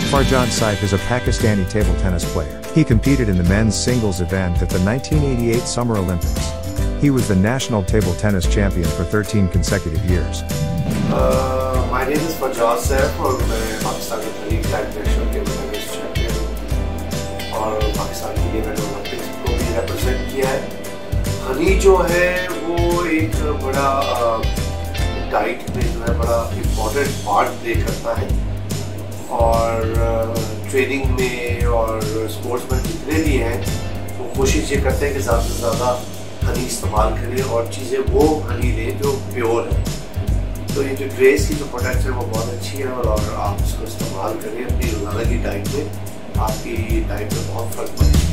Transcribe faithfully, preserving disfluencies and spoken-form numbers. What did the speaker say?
Farjad Saif is a Pakistani table tennis player. He competed in the men's singles event at the nineteen eighty-eight Summer Olympics. He was the national table tennis champion for thirteen consecutive years. Uh, my name is Farjad Saif और मैं Pakistani Tariq type national table tennis champion हूँ और पाकिस्तान के लिए मैंने Olympics को भी represent किया है। हनी जो है वो एक बड़ा डाइट में जो है बड़ा इम्पोर्टेंट पार्ट प्ले करता है और ट्रेनिंग में और स्पोर्ट्स में जितने भी हैं वो कोशिश ये करते हैं कि ज़्यादा से ज़्यादा हनी इस्तेमाल करें और चीज़ें वो हनी लें जो प्योर है। तो ये जो ग्रेस की जो प्रोडक्ट है वो बहुत अच्छी है और, और आप इसको इस्तेमाल करें अपनी रोज़ाना की डाइट में, आपकी डाइट में बहुत फ़र्क पड़ेगा।